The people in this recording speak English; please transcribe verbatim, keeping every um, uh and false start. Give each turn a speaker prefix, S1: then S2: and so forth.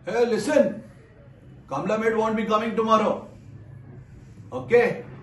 S1: Hey, listen. Kamla Maid won't be coming tomorrow. Okay?